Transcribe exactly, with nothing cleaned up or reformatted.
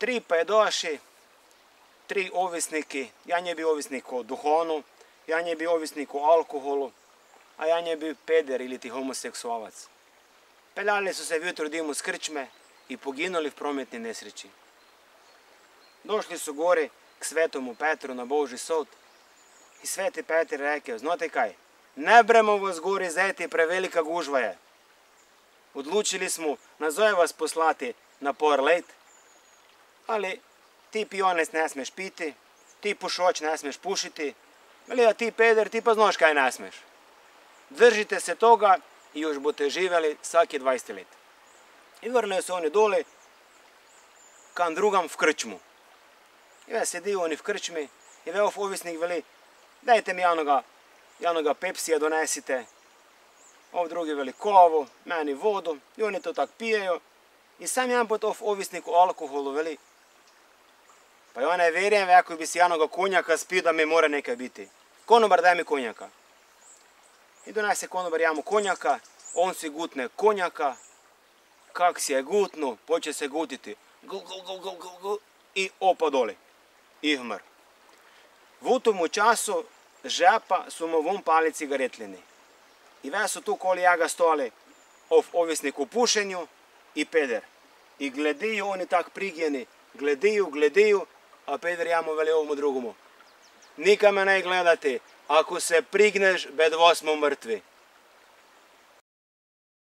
Tri pajdoši, tri ovisniki, jedan je bio ovisnik o duhonu, jedan je bio ovisnik o alkoholu, a jedan je bio peder ili ti homoseksualac. Peljali su se vjutro dimu s krčme i poginuli v prometni nesreći. Došli su gori k svetomu Petru na Božji sod i sveti Petar rekao, znate kaj, ne bremo vas gori zeti, prevelika gužva je. Odlučili smo nazove vas poslati na por let, ali ti pijonec ne smeš piti, ti pušoč ne smeš pušiti, ali a ti peder, ti pa znaš kaj ne smeš. Držite se toga i još boste živjeli svaki dvajset let. I vrnejo se oni dole kam drugam v krčmu. I ve sedijo oni v krčmi i ve ovisnik veli, dajte mi janoga, janoga Pepsija donesite. Ov drugi veli kovu, meni vodu i oni to tak pijejo. I sam jedan pot ov ovisnik o alkoholu veli, pa ja ne verjem, ako bi si janoga konjaka spio da mi mora nekaj biti. Konobar, daj mi konjaka. I donese konobar jamu konjaka, on si gutne konjaka, kak si je gutnu, poče se gutiti, gu, gu, gu, gu, gu, gu, i opa doli, i hmr. V tomu času žepa su mu vun pali cigaretlini. I ve su tu koli jaga stoli ov ovisnik u pušenju i peder. I gledaju oni tak prigijeni, gledaju, gledaju, a peder jamu veli ovomu drugomu. Nikaj me ne gledati, ako se prigneš, bedvo smo mrtvi.